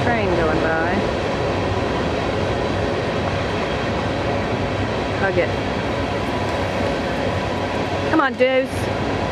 train going by. Hug it. Come on, Deuce.